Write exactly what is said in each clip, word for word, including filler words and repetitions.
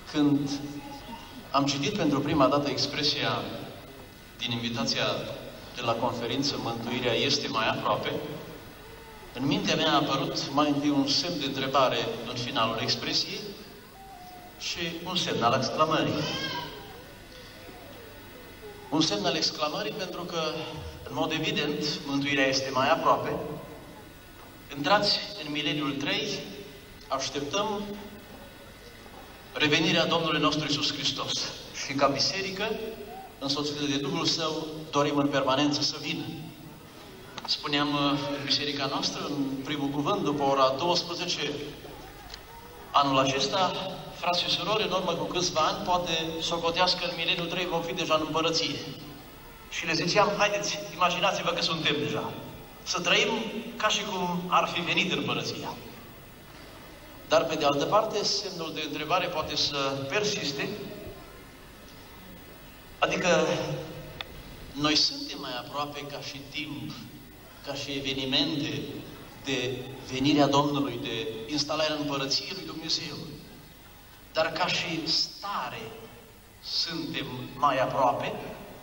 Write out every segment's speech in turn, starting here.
Când am citit pentru prima dată expresia din invitația de la conferință Mântuirea este mai aproape, în mintea mea a apărut mai întâi un semn de întrebare în finalul expresiei și un semn al exclamării. Un semn al exclamării pentru că, în mod evident, mântuirea este mai aproape. Intrați în mileniul trei, așteptăm revenirea Domnului nostru Iisus Hristos. Și ca biserică, însoțită de Duhul Său, dorim în permanență să vină. Spuneam în biserica noastră, în primul cuvânt, după ora douăsprezece, anul acesta, frați și surori, în urmă cu câțiva ani, poate socotească în mileniul trei vom fi deja în împărăție. Și le ziceam, haideți, imaginați-vă că suntem deja. Să trăim ca și cum ar fi venit împărăția. Dar, pe de altă parte, semnul de întrebare poate să persiste. Adică, noi suntem mai aproape ca și timp, ca și evenimente de venirea Domnului, de instalarea în împărăției lui Dumnezeu. Dar ca și stare suntem mai aproape.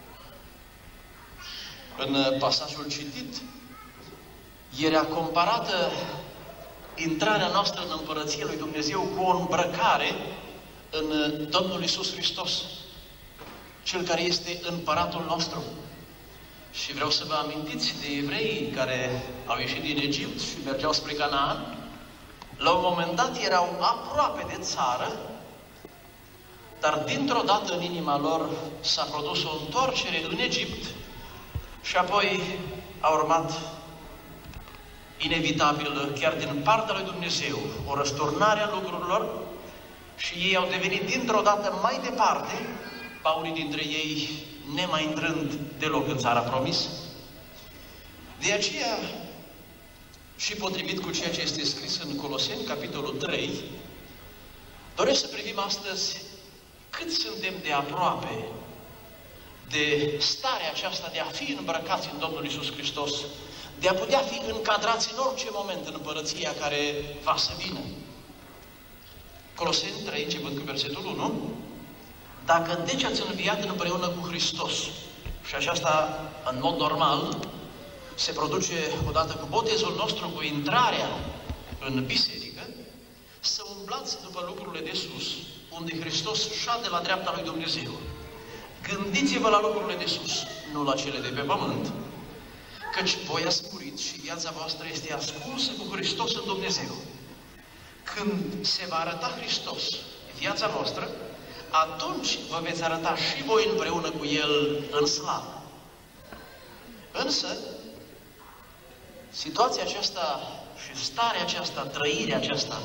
În pasajul citit, era comparată intrarea noastră în împărăția lui Dumnezeu cu o îmbrăcare în Domnul Iisus Hristos, Cel care este împăratul nostru. Și vreau să vă amintiți de evreii care au ieșit din Egipt și mergeau spre Canaan. La un moment dat erau aproape de țară, dar dintr-o dată în inima lor s-a produs o întoarcere în Egipt și apoi a urmat inevitabil, chiar din partea lui Dumnezeu, o răsturnare a lucrurilor și ei au devenit dintr-o dată mai departe, ba unii dintre ei nemai intrând deloc în țara promisă. De aceea, și potrivit cu ceea ce este scris în Coloseni, capitolul trei, doresc să privim astăzi cât suntem de aproape de starea aceasta de a fi îmbrăcați în Domnul Iisus Hristos, de a putea fi încadrați în orice moment în împărăția care va să vină. Coloseni trei, începând cu versetul unu, dacă deci ați înviat împreună cu Hristos, și aceasta în mod normal se produce odată cu botezul nostru, cu intrarea în biserică, să umblați după lucrurile de sus, unde Hristos șade la dreapta lui Dumnezeu. Gândiți-vă la lucrurile de sus, nu la cele de pe pământ, căci voi ați murit și viața voastră este ascunsă cu Hristos în Dumnezeu. Când se va arăta Hristos, viața voastră, atunci vă veți arăta și voi împreună cu El în slavă. Însă, situația aceasta și starea aceasta, trăirea aceasta,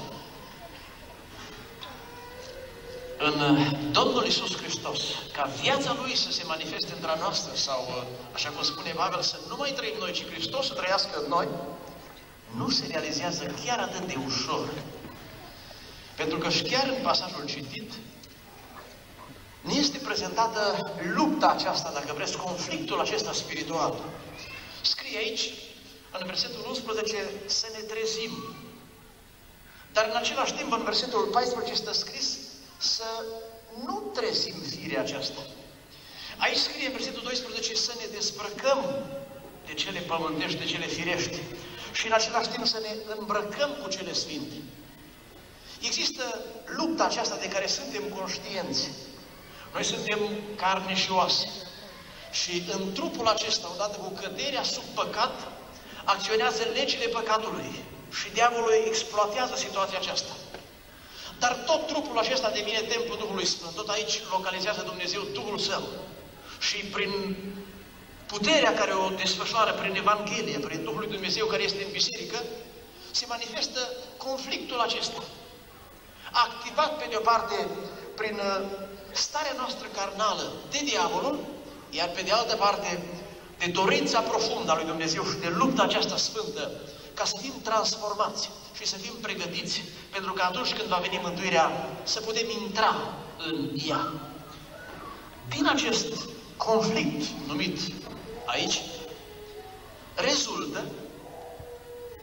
în Domnul Iisus Hristos, ca viața Lui să se manifeste între noastră, sau, așa cum spune Pavel, să nu mai trăim noi, ci Hristos să trăiască în noi, nu se realizează chiar atât de ușor. Pentru că și chiar în pasajul citit, ne este prezentată lupta aceasta, dacă vreți, conflictul acesta spiritual. Scrie aici, în versetul unsprezece, să ne trezim. Dar în același timp, în versetul paisprezece, este scris să nu trezim firea aceasta. Aici scrie în versetul doisprezece să ne dezbrăcăm de cele pământești, de cele firești și în același timp să ne îmbrăcăm cu cele sfinte. Există lupta aceasta de care suntem conștienți. Noi suntem carne și oase. Și în trupul acesta, odată cu căderea sub păcat, acționează legile păcatului. Și diavolul exploatează situația aceasta. Dar tot trupul acesta devine templul Duhului Sfânt. Tot aici localizează Dumnezeu Duhul Său. Și prin puterea care o desfășoară prin Evanghelie, prin Duhul lui Dumnezeu care este în biserică, se manifestă conflictul acesta. Activat pe de o parte prin starea noastră carnală de diavolul, iar pe de altă parte de dorința profundă a lui Dumnezeu și de lupta aceasta sfântă, ca să fim transformați și să fim pregătiți, pentru că atunci când va veni mântuirea, să putem intra în ea. Din acest conflict numit aici, rezultă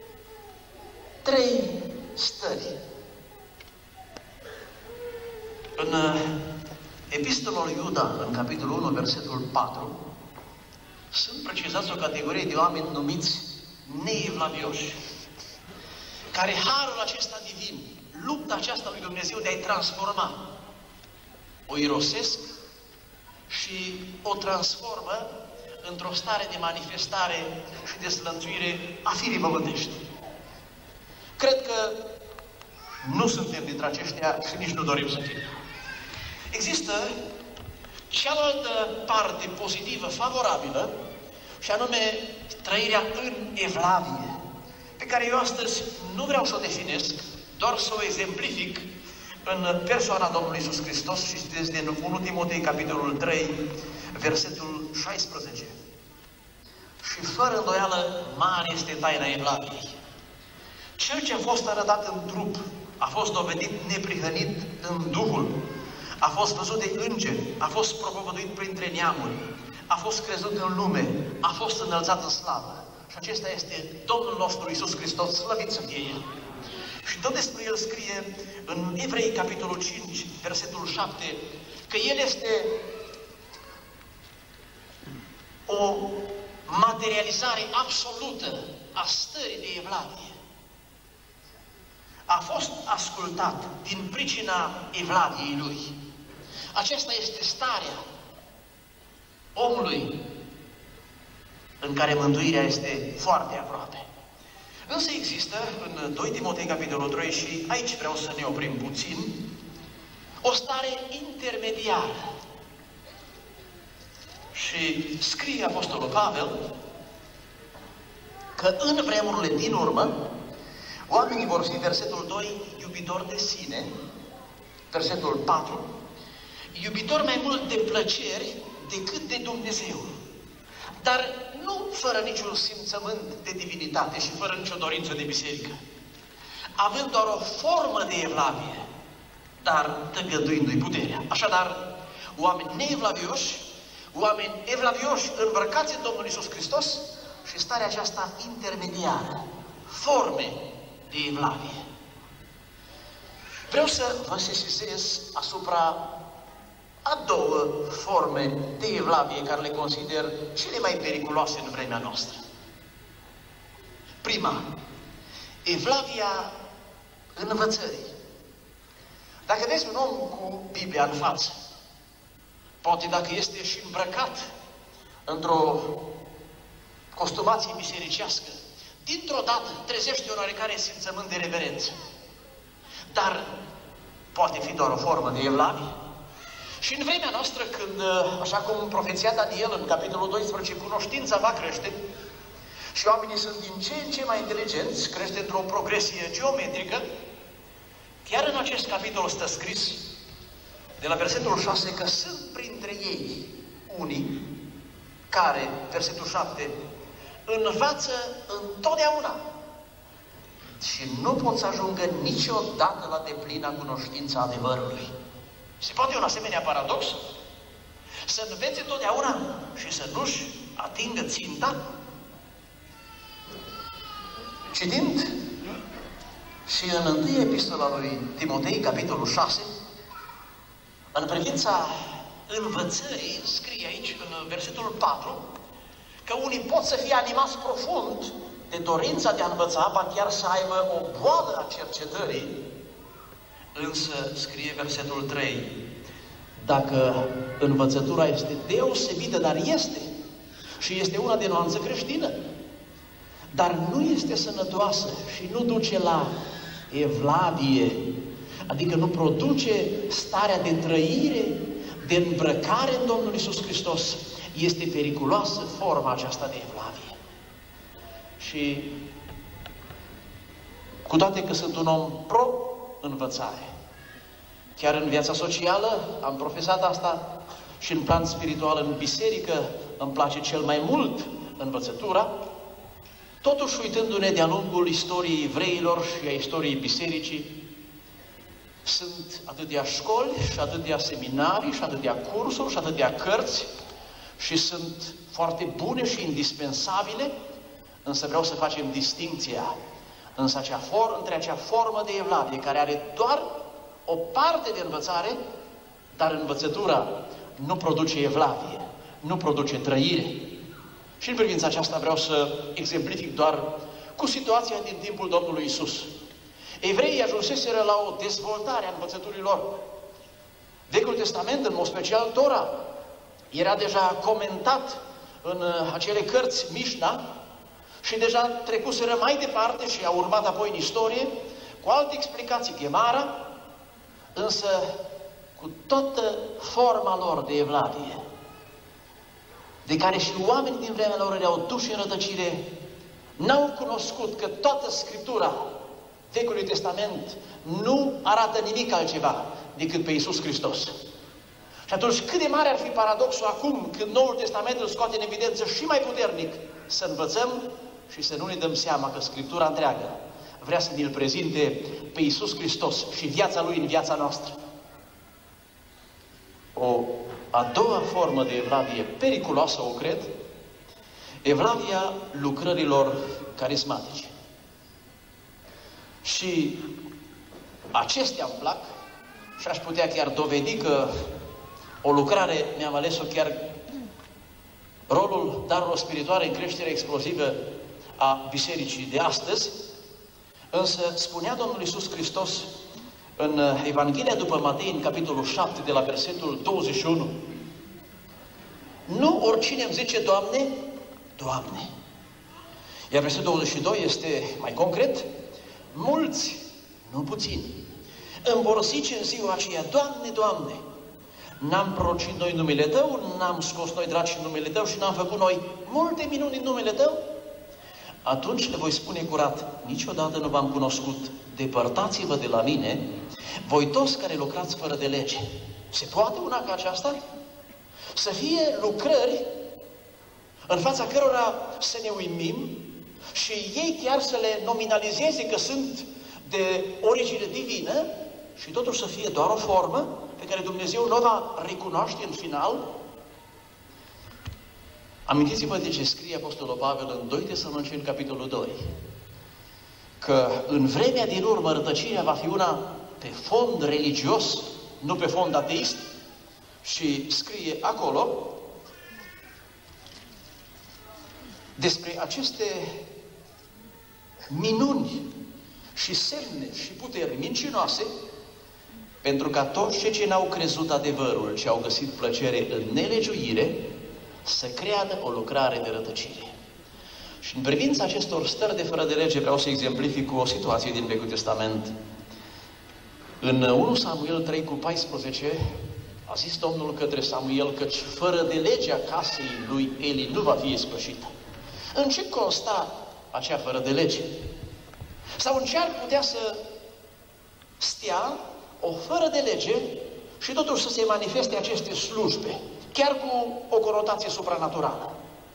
trei stări. În Epistolul lui Iuda, în capitolul unu, versetul patru, sunt precizați o categorie de oameni numiți neevlavioși, care harul acesta divin, lupta aceasta lui Dumnezeu de a-i transforma, o irosesc și o transformă într-o stare de manifestare și de slănțuire a firii pământești. Cred că nu suntem dintre aceștia și nici nu dorim să fim. Există cealaltă parte pozitivă, favorabilă, și anume trăirea în evlavie, pe care eu astăzi nu vreau să o definesc, doar să o exemplific în persoana Domnului Iisus Hristos și citesc din unu Timotei, capitolul trei, versetul șaisprezece. Și fără îndoială mare este taina evlaviei. Cel ce a fost arătat în trup a fost dovedit neprihănit în Duhul, a fost văzut de îngeri, a fost propovăduit printre neamuri, a fost crezut în lume, a fost înălțat în slavă. Și acesta este Domnul nostru Iisus Hristos, slăvit să fie El. Și tot despre El scrie în Evrei, capitolul cinci, versetul șapte, că El este o materializare absolută a stării de evlavie. A fost ascultat din pricina evlaviei Lui. Aceasta este starea omului în care mântuirea este foarte aproape. Însă există în doi Timotei, capitolul trei, și aici vreau să ne oprim puțin, o stare intermediară. Și scrie Apostolul Pavel că în vremurile din urmă oamenii vor fi, versetul doi, iubitori de sine, versetul patru, iubitori mai mult de plăceri decât de Dumnezeu, dar nu fără niciun simțământ de divinitate și fără nicio dorință de biserică, având doar o formă de evlavie, dar tăgăduindu-i puterea. Așadar, oameni neevlavioși, oameni evlavioși îmbrăcați în Domnul Iisus Hristos și starea aceasta intermediară, forme de evlavie. Vreau să vă sesizez asupra a două forme de evlavie care le consider cele mai periculoase în vremea noastră. Prima, evlavia învățării. Dacă vezi un om cu Biblia în față, poate dacă este și îmbrăcat într-o costumație bisericească, dintr-o dată trezește un oarecare simțământ de reverență. Dar poate fi doar o formă de evlavie. Și în vremea noastră, când, așa cum profeția Daniel în capitolul doisprezece, cunoștința va crește și oamenii sunt din ce în ce mai inteligenți, crește într-o progresie geometrică, chiar în acest capitol stă scris, de la versetul șase, că sunt printre ei unii care, versetul șapte, învață întotdeauna și nu pot să ajungă niciodată la deplina cunoștința adevărului. Se poate un asemenea paradox? Să învețe totdeauna și să nu-și atingă ținta? Citind și în întâia epistola lui Timotei, capitolul șase, în privința învățării, scrie aici, în versetul patru, că unii pot să fie animați profund de dorința de a învăța, ba chiar să aibă o boală a cercetării, însă, scrie versetul trei, dacă învățătura este deosebită, dar este, și este una de nuanță creștină, dar nu este sănătoasă și nu duce la evlavie, adică nu produce starea de trăire, de îmbrăcare în Domnul Iisus Hristos, este periculoasă forma aceasta de evlavie. Și cu toate că sunt un om pro-învățare, chiar în viața socială am profesat asta și în plan spiritual, în biserică, îmi place cel mai mult învățătura, totuși uitându-ne de-a lungul istoriei evreilor și a istoriei bisericii, sunt atâtea școli și atâtea seminarii și atâtea cursuri și atâtea cărți și sunt foarte bune și indispensabile, însă vreau să facem distincția însă acea for, între acea formă de evlavie care are doar o parte de învățare dar învățătura nu produce evlavie, nu produce trăire. Și în privința aceasta vreau să exemplific doar cu situația din timpul Domnului Iisus. Evreii ajunseseră la o dezvoltare a învățăturii lor. Vechiul Testament, în mod special Tora, era deja comentat în acele cărți Mișna și deja trecuseră mai departe și a urmat apoi în istorie cu alte explicații, Gemara, însă cu toată forma lor de evlavie, de care și oamenii din vremea lor erau duși în rătăcire, n-au cunoscut că toată Scriptura Vechiului Testament nu arată nimic altceva decât pe Iisus Hristos. Și atunci, cât de mare ar fi paradoxul acum, când Noul Testament îl scoate în evidență și mai puternic, să învățăm și să nu ne dăm seama că Scriptura întreagă vrea să ne-L prezinte pe Iisus Hristos și viața Lui în viața noastră. O a doua formă de evlavie periculoasă, o cred, evlavia lucrărilor carismatice. Și acestea îmi plac și aș putea chiar dovedi că o lucrare, mi-am ales-o chiar rolul darurilor spirituale în creșterea explozivă a bisericii de astăzi, însă spunea Domnul Iisus Hristos în Evanghelia după Matei, în capitolul șapte, de la versetul douăzeci și unu, nu oricine îmi zice, Doamne, Doamne. Iar versetul douăzeci și doi este mai concret, mulți, nu puțini, îmi vor zice în ziua aceea, Doamne, Doamne, n-am prorocit noi numele Tău, n-am scos noi draci în numele Tău și n-am făcut noi multe minuni în numele Tău? Atunci le voi spune curat, niciodată nu v-am cunoscut, depărtați-vă de la mine, voi toți care lucrați fără de lege. Se poate una ca aceasta? Să fie lucrări în fața cărora să ne uimim și ei chiar să le nominalizeze că sunt de origine divină și totuși să fie doar o formă pe care Dumnezeu nu o va recunoaște în final? Amintiți-vă de ce scrie Apostolul Pavel în doi Tesaloniceni, capitolul doi, că în vremea din urmă rătăcirea va fi una pe fond religios, nu pe fond ateist, și scrie acolo despre aceste minuni și semne și puteri mincinoase, pentru ca toți cei ce n-au crezut adevărul, ce au găsit plăcere în nelegiuire, să creadă o lucrare de rătăcire. Și în privința acestor stări de fără de lege vreau să exemplific cu o situație din Vechiul Testament. În unu Samuel trei cu paisprezece a zis Domnul către Samuel căci fără de legea casei lui Eli nu va fi ispășită. În ce consta acea fără de lege? Sau în ce ar putea să stea o fără de lege și totuși să se manifeste aceste slujbe, chiar cu o conotație supranaturală?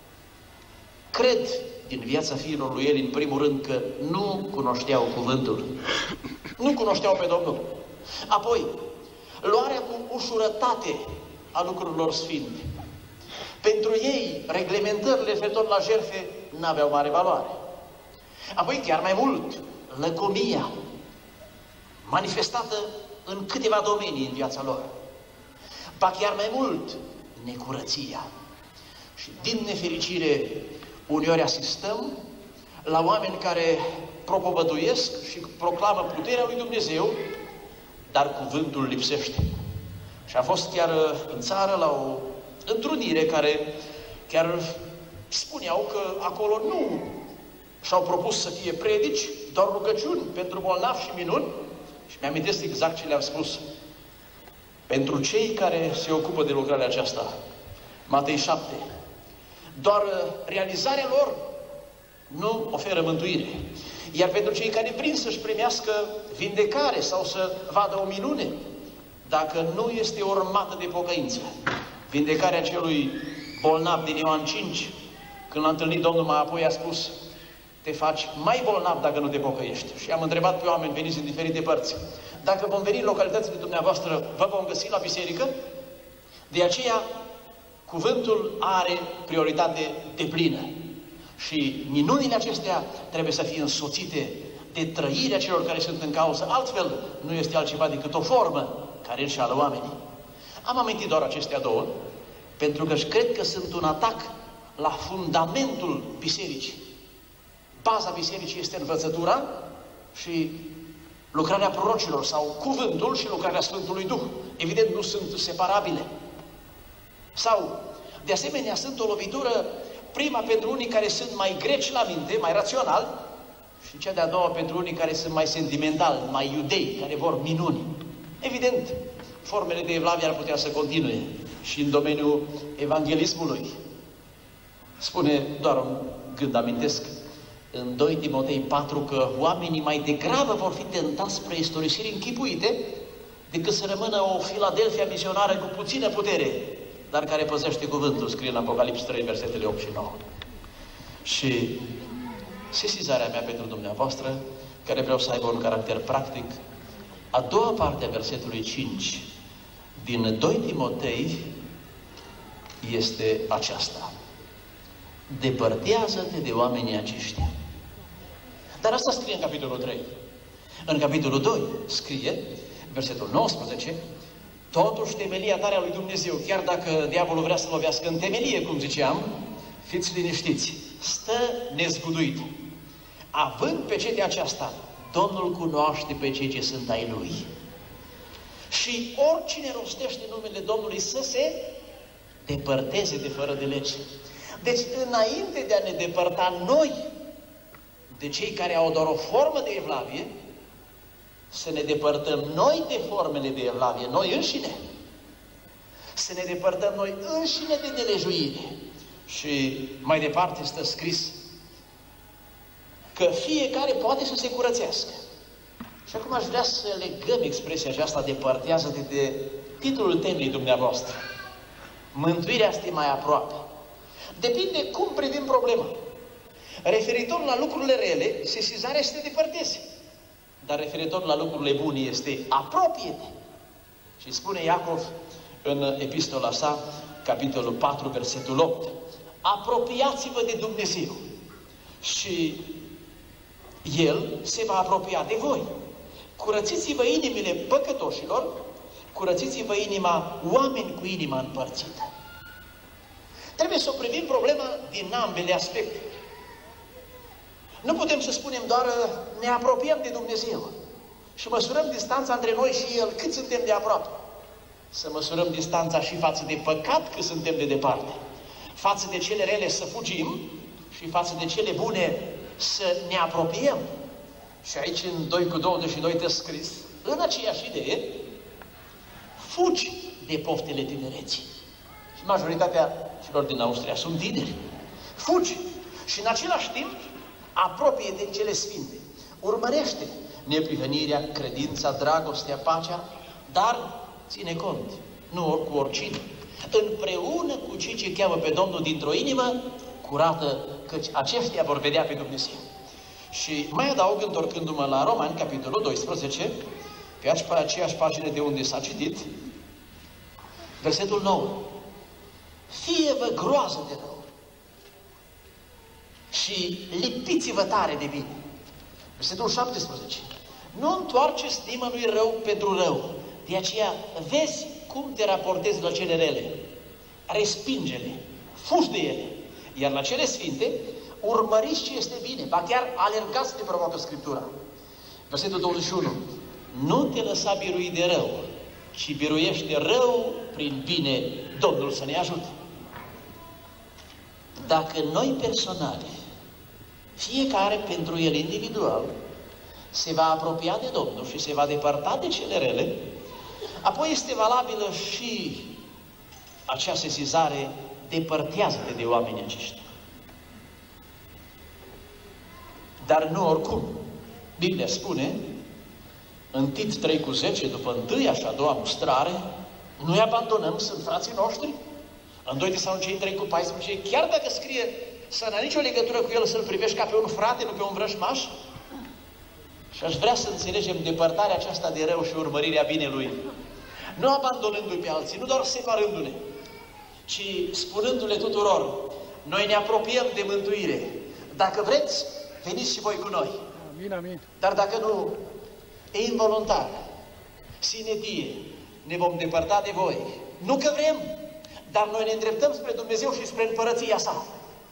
Cred din viața fiilor lui Eli, în primul rând, că nu cunoșteau cuvântul. Nu cunoșteau pe Domnul. Apoi, luarea cu ușurătate a lucrurilor sfinte. Pentru ei, reglementările referitor la jertfe n-aveau mare valoare. Apoi, chiar mai mult, lăcomia, manifestată în câteva domenii în viața lor. Ba chiar mai mult, necurăția. Și din nefericire, uneori asistăm la oameni care propovăduiesc și proclamă puterea lui Dumnezeu, dar cuvântul lipsește. Și a fost chiar în țară la o întrunire care chiar spuneau că acolo nu și-au propus să fie predici, doar rugăciuni pentru bolnavi și minuni. Și mi-amintesc exact ce le-am spus. Pentru cei care se ocupă de lucrarea aceasta, Matei șapte, doar realizarea lor nu oferă mântuire. Iar pentru cei care vin să-și primească vindecare sau să vadă o minune, dacă nu este urmată de pocăință, vindecarea celui bolnav din Ioan cinci, când l-a întâlnit Domnul, mai apoi a spus, te faci mai bolnav dacă nu te pocăiești. Și am întrebat pe oameni veniți în diferite părți, dacă vom veni în localitățile dumneavoastră, vă vom găsi la biserică? De aceea, cuvântul are prioritate deplină. Și minunile acestea trebuie să fie însoțite de trăirea celor care sunt în cauză. Altfel, nu este altceva decât o formă care înșală oamenii. Am amintit doar acestea două, pentru că cred că sunt un atac la fundamentul bisericii. Baza bisericii este învățătura și lucrarea prorocilor, sau cuvântul și lucrarea Sfântului Duh. Evident, nu sunt separabile. Sau, de asemenea, sunt o lovitură, prima pentru unii care sunt mai greci la minte, mai rațional, și cea de-a doua pentru unii care sunt mai sentimentali, mai iudei, care vor minuni. Evident, formele de evlavie ar putea să continue și în domeniul evanghelismului. Spune, doar un gând amintesc, în doi Timotei patru, că oamenii mai degrabă vor fi tentați spre istorisiri închipuite decât să rămână o Filadelfia misionară cu puțină putere, dar care păzește cuvântul, scrie în Apocalips trei, versetele opt și nouă. Și sesizarea mea pentru dumneavoastră, care vreau să aibă un caracter practic, a doua parte a versetului cinci din doi Timotei este aceasta: depărtează-te de oamenii aceștia. Dar asta scrie în capitolul trei. În capitolul doi scrie, versetul nouăsprezece, totuși temelia tare a lui Dumnezeu, chiar dacă diavolul vrea să lovească în temelie, cum ziceam, fiți liniștiți, stă nezguduit. Având pe cetea aceasta, Domnul cunoaște pe cei ce sunt ai Lui. Și oricine rostește numele Domnului să se depărteze de fără de lege. Deci, înainte de a ne depărta noi de cei care au doar o formă de evlavie, să ne depărtăm noi de formele de evlavie, noi înșine. Să ne depărtăm noi înșine de nelejuire. Și mai departe stă scris că fiecare poate să se curățească. Și acum aș vrea să legăm expresia aceasta, depărtează-te, de titlul temei dumneavoastră. Mântuirea este mai aproape. Depinde cum privim problema. Referitor la lucrurile rele, sesizarea este depărteze. Dar referitor la lucrurile bune este apropie-te. Și spune Iacov în epistola sa, capitolul patru, versetul opt, apropiați-vă de Dumnezeu și El se va apropia de voi. Curățiți-vă inimile păcătoșilor, curățiți-vă inima oameni cu inima împărțită. Trebuie să o privim problema din ambele aspecte. Nu putem să spunem doar ne apropiem de Dumnezeu și măsurăm distanța între noi și El, cât suntem de aproape. Să măsurăm distanța și față de păcat, cât suntem de departe. Față de cele rele să fugim și față de cele bune să ne apropiem. Și aici în doi cu douăzeci și doi te scris, în aceeași idee, fugi de poftele tinereții. Și majoritatea celor din Austria sunt tineri. Fugi și în același timp apropie de cele sfinte. Urmărește neprihănirea, credința, dragostea, pacea, dar ține cont, nu cu oricine, împreună cu cei ce cheamă pe Domnul dintr-o inimă curată, căci aceștia vor vedea pe Dumnezeu. Și mai adaug, întorcându-mă la Romani, capitolul doisprezece, pe aceeași pagină de unde s-a citit, versetul nouă. Fie-vă groază de rău și lipiți-vă tare de bine. Versetul șaptesprezece. Nu întoarceți nimănui rău pentru rău. De aceea, vezi cum te raportezi la cele rele. Respinge-le, fugi de ele. Iar la cele sfinte, urmăriți ce este bine, ba chiar alergați de provoacă Scriptura. Versetul douăzeci și unu. Nu te lăsa birui de rău, ci biruiește rău prin bine. Domnul să ne ajute. Dacă noi personali, fiecare pentru el individual, se va apropia de Domnul și se va depărta de cele rele, apoi este valabilă și acea sesizare, depărtează-te de oamenii aceștia. Dar nu oricum. Biblia spune, în Tit trei cu zece, după întâia și a doua mustrare, nu-i abandonăm, sunt frații noștri. În doi Tesaloniceni trei cu paisprezece, chiar dacă scrie să n-ai nicio legătură cu el, să-l privești ca pe un frate, nu pe un vrăjmaș. Și aș vrea să înțelegem depărtarea aceasta de rău și urmărirea binelui. Nu abandonându-i pe alții, nu doar separându-ne, ci spunându-le tuturor, noi ne apropiem de mântuire. Dacă vreți, veniți și voi cu noi. Amin, amin. Dar dacă nu, e involuntar, sine die, ne vom depărta de voi, Nu că vrem, dar noi ne îndreptăm spre Dumnezeu și spre împărăția sa.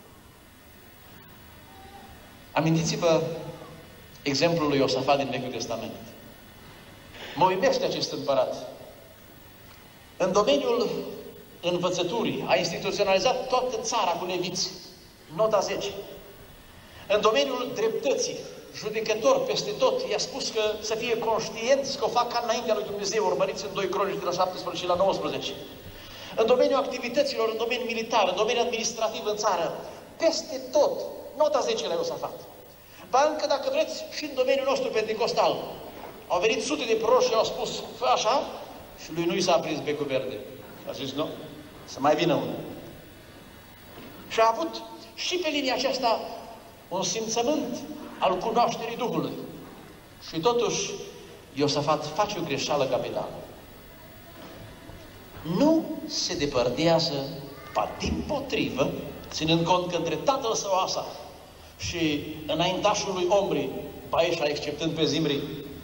Amintiți-vă exemplul lui Iosafat din Vechiul Testament. Mă uimește acest împărat. În domeniul învățăturii a instituționalizat toată țara cu leviți, nota zece. În domeniul dreptății, judecător peste tot, i-a spus că să fie conștienți că o fac ca înaintea lui Dumnezeu, urmăriți în doi Cronici de la șaptesprezece la nouăsprezece. În domeniul activităților, în domeniul militar, în domeniul administrativ în țară, peste tot, nota zece la Iosafat. Ba încă, dacă vreți, și în domeniul nostru penticostal. Au venit sute de proroși și au spus, fă așa, și lui nu i s-a aprins becul verde. A zis, nu, să mai vină unul. Și a avut și pe linia aceasta un simțământ al cunoașterii Duhului. Și totuși, Iosafat face o greșeală capitală. Nu se depărtează, ba dimpotrivă, ținând cont că între tatăl său Asa și înaintașul lui Omri, Baeșa, exceptând pe Zimri,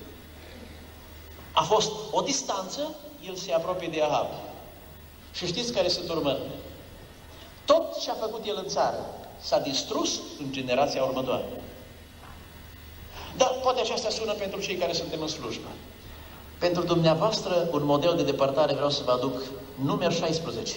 a fost o distanță, el se apropie de Ahab. Și știți care sunt urmările? Tot ce a făcut el în țară s-a distrus în generația următoare. Dar poate aceasta sună pentru cei care suntem în slujbă. Pentru dumneavoastră, un model de depărtare vreau să vă aduc Numeri șaisprezece.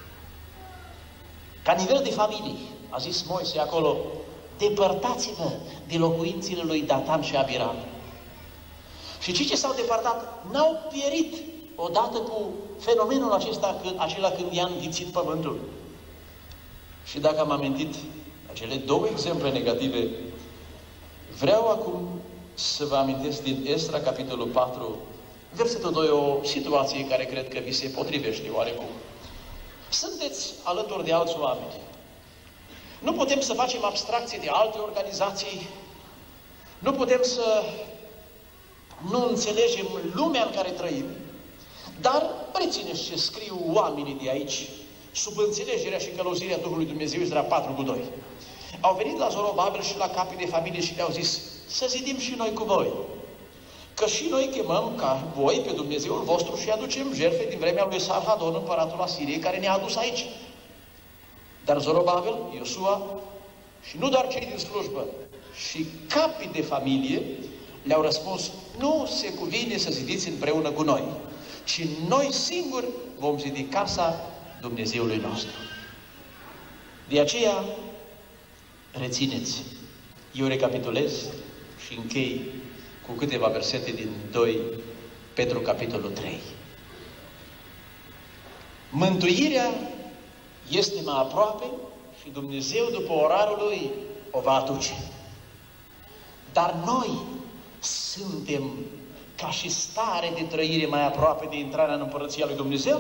Ca nivel de familie, a zis Moise acolo, depărtați-vă de locuințile lui Datan și Abiram. Și cei ce s-au depărtat n-au pierit odată cu fenomenul acesta, acela când i-a înghițit pământul. Și dacă am amintit acele două exemple negative, vreau acum să vă amintesc din Esra, capitolul patru, versetul doi, o situație care cred că vi se potrivește oarecum. Sunteți alături de alți oameni. Nu putem să facem abstracție de alte organizații, nu putem să nu înțelegem lumea în care trăim, dar rețineți ce scriu oamenii de aici, sub înțelegerea și călăuzirea Duhului Dumnezeu, Ezra patru cu doi. Au venit la Zorobabel și la capii de familie și le-au zis, să zidim și noi cu voi, că și noi chemăm ca voi pe Dumnezeul vostru și aducem jertfe din vremea lui Sarhadon, împăratul Asiriei, care ne-a adus aici. Dar Zorobabel, Iosua și nu doar cei din slujbă, și capii de familie le-au răspuns, nu se cuvine să zidiți împreună cu noi, ci noi singuri vom zidi casa Dumnezeului nostru. De aceea, rețineți, eu recapitulez și închei cu câteva versete din doi Petru, capitolul trei. Mântuirea este mai aproape și Dumnezeu, după orarul Lui, o va aduce. Dar noi suntem ca și stare de trăire mai aproape de intrarea în Împărăția Lui Dumnezeu?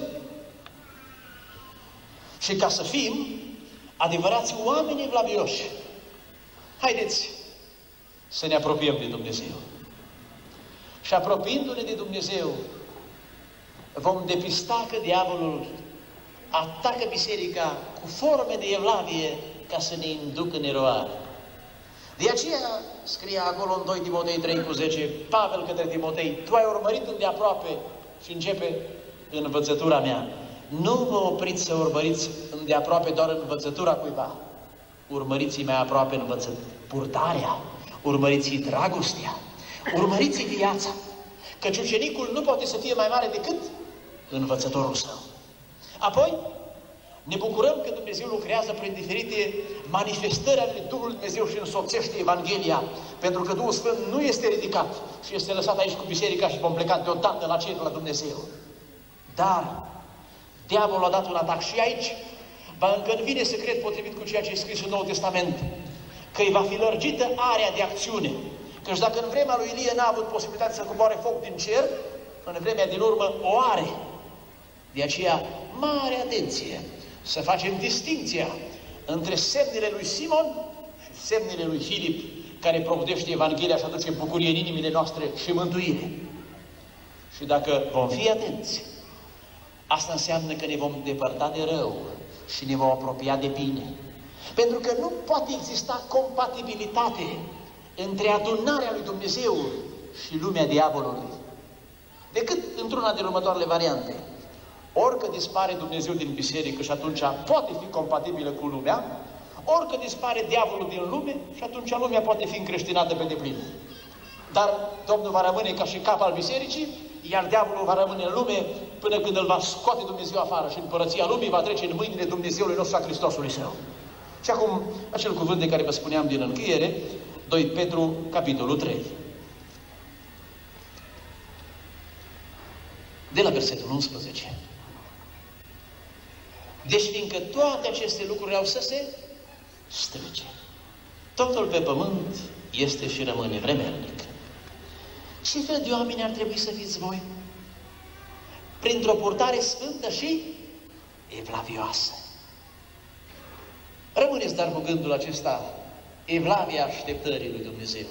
Și ca să fim adevărați oameni evlavioși, haideți să ne apropiem de Dumnezeu. Și apropiindu-ne de Dumnezeu, vom depista că diavolul atacă biserica cu forme de evlavie ca să ne inducă în eroare. De aceea scrie acolo în doi Timotei trei cu zece, Pavel către Timotei, tu ai urmărit îndeaproape și începe învățătura mea. Nu vă opriți să urmăriți îndeaproape doar învățătura cuiva. Urmăriți-i mai aproape învățătura, purtarea, urmăriți-i dragostea, urmăriți-i viața. Căci ucenicul nu poate să fie mai mare decât învățătorul său. Apoi, ne bucurăm că Dumnezeu lucrează prin diferite manifestări ale Duhului Dumnezeu și însoțește Evanghelia, pentru că Duhul Sfânt nu este ridicat și este lăsat aici cu biserica și vom pleca deodată la cer la Dumnezeu. Dar diavolul a dat un atac și aici, ba încă vine să cred, potrivit cu ceea ce e scris în Noul Testament, că îi va fi lărgită area de acțiune. Căci dacă în vremea lui Ilie n-a avut posibilitatea să coboare foc din cer, în vremea din urmă o are. De aceea, mare atenție să facem distinția între semnele lui Simon și semnele lui Filip, care propudește Evanghelia și aduce bucurie în inimile noastre și mântuire. Și dacă vom fi atenți, asta înseamnă că ne vom depărta de rău și ne vom apropia de bine. Pentru că nu poate exista compatibilitate între adunarea lui Dumnezeu și lumea diavolului, decât într-una din următoarele variante. Orică dispare Dumnezeu din biserică și atunci poate fi compatibilă cu lumea, orică dispare diavolul din lume și atunci lumea poate fi încreștinată pe deplin. Dar Domnul va rămâne ca și cap al bisericii, iar diavolul va rămâne în lume până când îl va scoate Dumnezeu afară și împărăția lumii va trece în mâinile Dumnezeului nostru, a Hristosului Său. Și acum, acel cuvânt de care vă spuneam din încheiere, doi Petru, capitolul trei. De la versetul unsprezece. Deci, fiindcă toate aceste lucruri au să se strice, totul pe pământ este și rămâne vremelnic. Ce fel de oameni ar trebui să fiți voi? Printr-o purtare sfântă și evlavioasă. Rămâneți dar cu gândul acesta, evlavia așteptării lui Dumnezeu.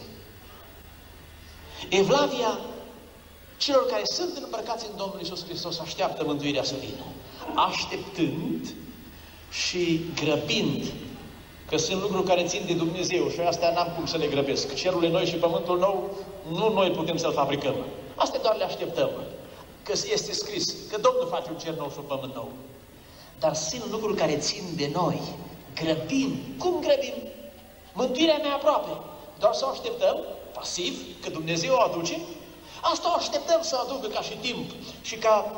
Evlavia celor care sunt împărcați în Domnul Iisus Hristos, așteaptă mântuirea să vină. Așteptând și grăbind, că sunt lucruri care țin de Dumnezeu și astea n-am cum să le grăbesc. Cerul e noi și pământul nou, nu noi putem să-l fabricăm. Astea doar le așteptăm. Că este scris că Domnul face un cer nou și un pământ nou. Dar sunt lucruri care țin de noi. Grăbim. Cum grăbim? Mântuirea mea aproape. Doar să o așteptăm, pasiv, că Dumnezeu o aduce. Asta o așteptăm să o aducă ca și timp și ca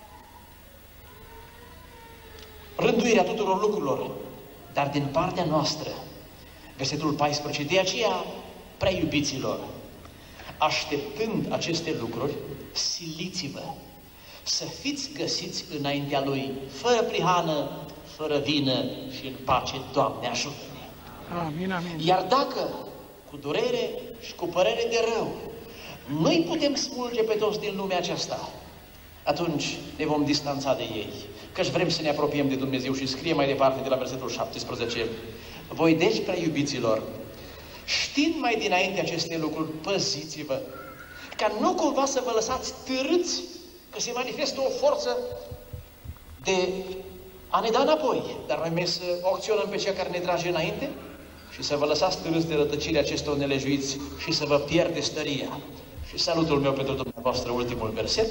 rânduirea tuturor lucrurilor. Dar din partea noastră, versetul paisprezece, de aceea, prea iubiților, așteptând aceste lucruri, siliți-vă să fiți găsiți înaintea Lui, fără prihană, fără vină și în pace. Doamne, ajută-ne! Amin, amin. Iar dacă, cu durere și cu părere de rău, noi putem smulge pe toți din lumea aceasta, atunci ne vom distanța de ei, căci vrem să ne apropiem de Dumnezeu. Și scrie mai departe de la versetul șaptesprezece. Voi deci, prea iubiților, știind mai dinainte aceste lucruri, păziți-vă, ca nu cumva să vă lăsați târâți, că se manifestă o forță de a ne da înapoi, dar noi mergem să acționăm pe cea care ne trage înainte și să vă lăsați târâți de rătăcirea acestor nelejuiți și să vă pierde stăria. Și salutul meu pentru dumneavoastră, ultimul verset.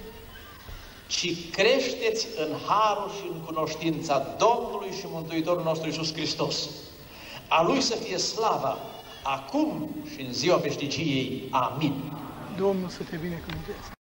Ci creșteți în harul și în cunoștința Domnului și Mântuitorul nostru Iisus Hristos. A Lui să fie slava, acum și în ziua veșniciei. Amin. Domnul să te binecuvânteze.